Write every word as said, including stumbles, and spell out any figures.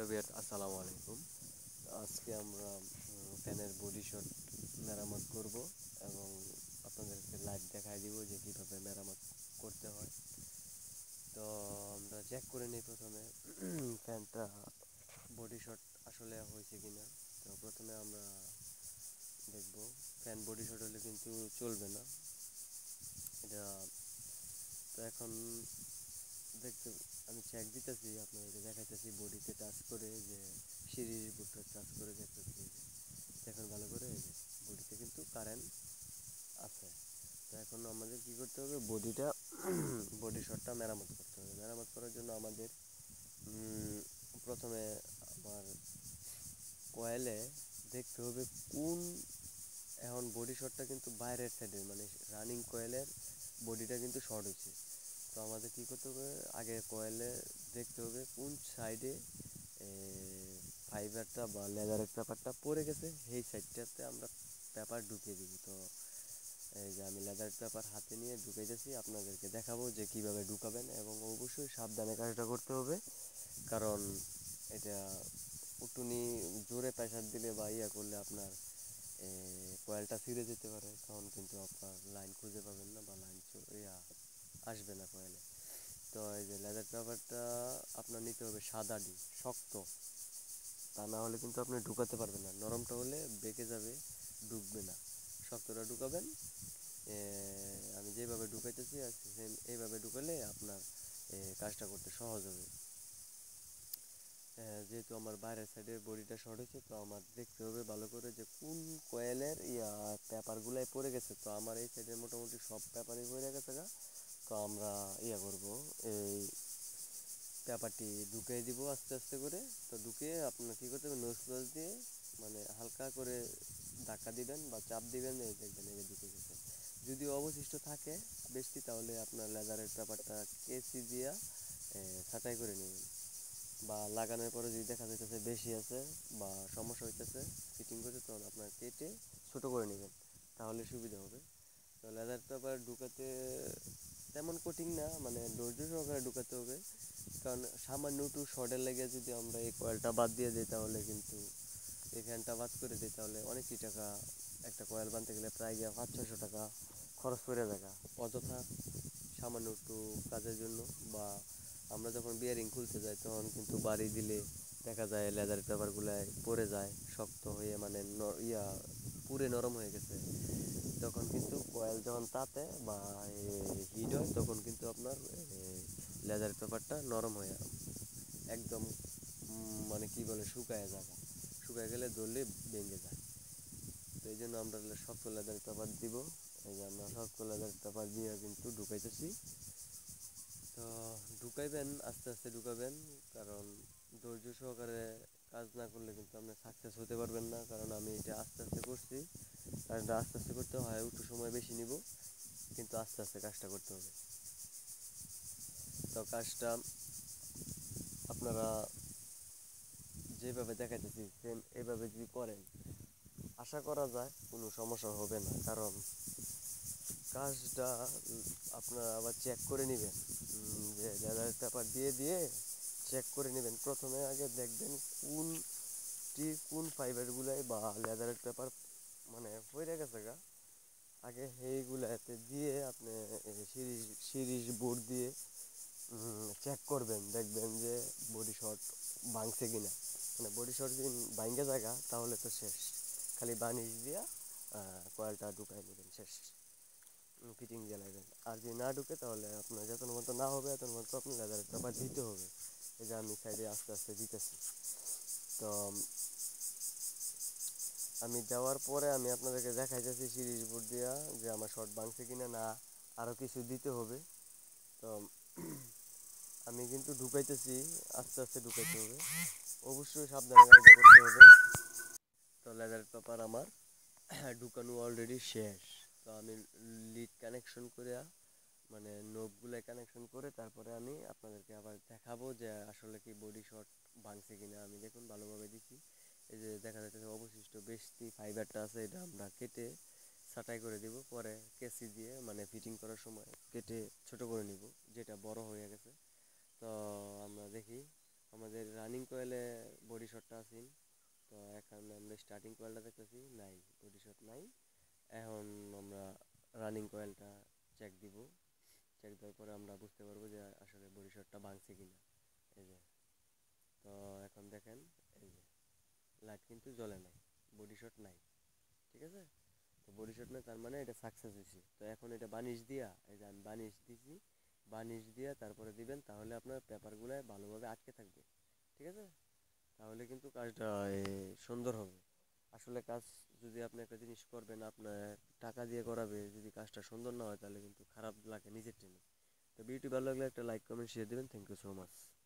Hello ভিয়ার, আসসালামু আলাইকুম। আজকে আমরা ফ্যানের বডি শট মেরামত করব এবং আপনাদেরকে লাইভ দেখাই দিব যে কীভাবে মেরামত করতে হয়। তো আমরা চেক করে নিই প্রথমে ফ্যানটা বডি শট আসলে হয়েছে কিনা। তো প্রথমে আমরা দেখব ফ্যান বডি শট হলে কিন্তু চলবে না এটা। তো এখন দেখতে আমি চেক দিতেছি, আপনাদেরকে দেখাইতেছি বডিতে টাচ করে, যে সিরিজ বোর্ডটা টাচ করে দেখতেছি। দেখুন ভালো করে, এই যে বডিতে কিন্তু কারেন্ট আছে। তো এখন আমাদের কি করতে হবে, বডিটা বডি শটটা মেরামত করতে হবে। মেরামত করার জন্য আমাদের প্রথমে আমার কয়েলে দেখতে হবে কোন, এখন বডি শটটা কিন্তু বাইরের সাইডে, মানে রানিং কয়েলের বডিটা কিন্তু শর্ট হয়েছে। তো আমাদের কী করতে হবে, আগে কয়েলে দেখতে হবে কোন সাইডে ফাইবারটা বা লেদারের পেপারটা পড়ে গেছে, সেই সাইডটাতে আমরা পেপার ঢুকিয়ে দিব। তো এই যে আমি লেদার পেপার হাতে নিয়ে ঢুকাইতেছি, আপনাদেরকে দেখাবো যে কিভাবে ঢুকাবেন, এবং অবশ্যই সাবধানে কাজটা করতে হবে। কারণ এটা উটুনি জোরে প্রেশার দিলে বা ইয়া করলে আপনার কয়েলটা ছিঁড়ে যেতে পারে, তখন কিন্তু আপনার লাইন খুঁজে পাবেন না বা লাইন ইয়া আসবে না কয়েলে। তো এই যে লেদার পেপারটা আপনার নিতে হবে সাদাটি, শক্ত, তা না হলে কিন্তু আপনি ঢুকাতে পারবেন না। নরমটা হলে বেঁকে যাবে, ঢুকবে না। শক্তটা ঢুকাবেন। আমি যেভাবে ঢুকাইতেছি সেম এইভাবে ঢুকালে আপনার কাজটা করতে সহজ হবে। যেহেতু আমার বাইরের সাইডে বডিটা শর্ট হয়েছে, তো আমার দেখতে হবে ভালো করে যে কোন কয়েলের ইয়া পেপারগুলাই পড়ে গেছে। তো আমার এই সাইডে মোটামুটি সব পেপারই পড়ে গেছে গা। তো আমরা ইয়া করব, এই পেপারটি ঢুকিয়ে দিব আস্তে আস্তে করে। তো ঢুকিয়ে আপনার কী করতে হবে, নোজ প্লাস দিয়ে মানে হালকা করে ধাক্কা দিবেন বা চাপ দিবেন, এই দেখবেন এই ঢুকে গেছে। যদি অবশিষ্ট থাকে বেশি, তাহলে আপনার লেদারের পেপারটা কেসি দিয়া ছাঁটাই করে নেবেন, বা লাগানোর পরে যদি দেখা যাইতেছে বেশি আছে বা সমস্যা হইতেছে ফিটিং করতে, তখন আপনার কেটে ছোটো করে নেবেন, তাহলে সুবিধা হবে। তো লেদার পেপার ঢুকাতে তেমন কঠিন না, মানে ধৈর্য সহকারে ঢুকাতে হবে। কারণ সামান্য একটু শর্টের লেগে যদি আমরা এই কয়েলটা বাদ দিয়ে দিই, তাহলে কিন্তু এই ফ্যানটা বাদ করে দিই, তাহলে অনেকই টাকা, একটা কয়েল বানতে গেলে প্রায় গিয়ে পাঁচ ছশো টাকা খরচ করে দেখা অযথা সামান্য একটু কাজের জন্য। বা আমরা যখন বিয়ারিং খুলতে যাই, তখন কিন্তু বাড়ি দিলে দেখা যায় লেদার পেপারগুলাই পড়ে যায় শক্ত হয়ে, মানে ইয়া পুরে নরম হয়ে গেছে। তখন কিন্তু কয়েল যখন তাতে বা হিট হয়, তখন কিন্তু আপনার লেদার পেপারটা নরম হয়ে একদম মানে কি বলে শুকায় যায়, শুকায় গেলে ধরলে ভেঙে যায়। তো এই জন্য আমরা শক্ত লেদার পেপার দিব। এই যে আমরা শক্ত লেদার পেপার দিয়ে কিন্তু ঢুকাইতেছি। তো ঢুকাইবেন, আস্তে আস্তে ঢুকাবেন, কারণ ধৈর্য সহকারে কাজ না করলে কিন্তু আপনি সাকসেস হতে পারবেন না। কারণ আমি এটা আস্তে আস্তে করছি, কাজটা আস্তে আস্তে করতে হয়, একটু সময় বেশি নিব, কিন্তু আস্তে আস্তে কাজটা করতে হবে। তো কাজটা আপনারা যেভাবে দেখাইতেছি সেম এইভাবে যদি করেন, আশা করা যায় কোনো সমস্যা হবে না। কারণ কাজটা আপনারা আবার চেক করে নেবেন, যে লেদার পেপার দিয়ে দিয়ে চেক করে নেবেন। প্রথমে আগে দেখবেন কোনটি কোন ফাইবারগুলাই বা লেদারের পেপার মানে পড়ে গেছে গা, আগে সেইগুলাতে দিয়ে আপনি সিরিজ সিরিজ বোর্ড দিয়ে চেক করবেন, দেখবেন যে বডি শট ভাঙছে কিনা। মানে বডি শট যদি ভাঙে জায়গা, তাহলে তো শেষ, খালি বানিশ দিয়া কয়েলটা ঢুকাই নেবেন, শেষ, ফিটিং জ্বালাইবেন। আর যদি না ঢুকে, তাহলে আপনার যতন মতো না হবে এতন মতো আপনি লেদারের পেপার দিতে হবে। এই যে আমি সাইডে আস্তে আস্তে দিতেছি। তো আমি যাওয়ার পরে আমি আপনাদেরকে দেখাইতেছি সিরিজ বোর্ড দিয়া যে আমার শর্ট ভাঙছে কিনা, না আরও কিছু দিতে হবে। তো আমি কিন্তু ঢুকাইতেছি, আস্তে আস্তে ঢুকাইতে হবে, অবশ্যই সাবধানে কাজটা করতে হবে। তো লেদার পেপার আমার ঢুকানো অলরেডি শেষ। তো আমি লিড কানেকশন করে, মানে নোবগুলো কানেকশন করে, তারপরে আমি আপনাদেরকে আবার দেখাবো যে আসলে কি বডি শট ভাঙছে কিনা। আমি দেখুন ভালোভাবে দিচ্ছি, এই যে দেখা যাচ্ছে অবশিষ্ট বেশি ফাইবারটা আছে, এটা আমরা কেটে ছাঁটাই করে দিব, পরে কেসি দিয়ে মানে ফিটিং করার সময় কেটে ছোট করে নিব, যেটা বড় হয়ে গেছে। তো আমরা দেখি আমাদের রানিং কয়েলে বডি শটটা আছেন। তো এখন আমরা স্টার্টিং কয়েলটা দেখতেছি নাই, বডি শট নাই। এখন আমরা রানিং কয়েলটা চেক দিব। চেক দেওয়ার পরে আমরা বুঝতে পারবো যে আসলে বডি শটটা ভাঙছে কিনা। এই যে, তো এখন দেখেন, এই যে লাইট কিন্তু জ্বলে নাই, বডি শট নাই। ঠিক আছে, তো বডি শট নাই, তার মানে এটা সাকসেস হয়েছে। তো এখন এটা বানিশ দিয়া, এই যে আমি বানিশ দিছি, বানিশ দিয়া তারপরে দিবেন, তাহলে আপনার পেপারগুলো ভালোভাবে আটকে থাকবে। ঠিক আছে, তাহলে কিন্তু কাজটা এ, সুন্দর হবে। আসলে কাজ, যদি আপনি একটা জিনিস করবেন, আপনার টাকা দিয়ে করাবে, যদি কাজটা সুন্দর না হয় তাহলে কিন্তু খারাপ লাগে নিজের টেনে। তো ভিডিওটি ভালো লাগলে একটা লাইক কমেন্ট শেয়ার দেবেন। Thank you so much.